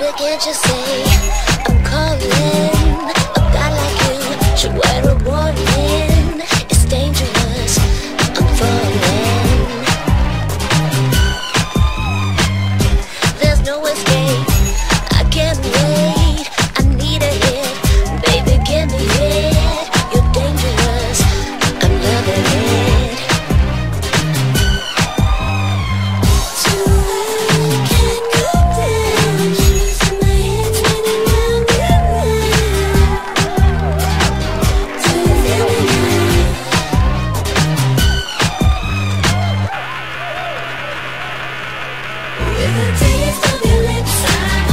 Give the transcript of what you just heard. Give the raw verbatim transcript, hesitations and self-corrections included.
can't you say I'm calling? A guy like you should wear a warning. It's dangerous, I'm falling. There's no escape, I can't wait. I need a hit, baby give me it. You're dangerous, I'm loving it. With the taste of your lips, I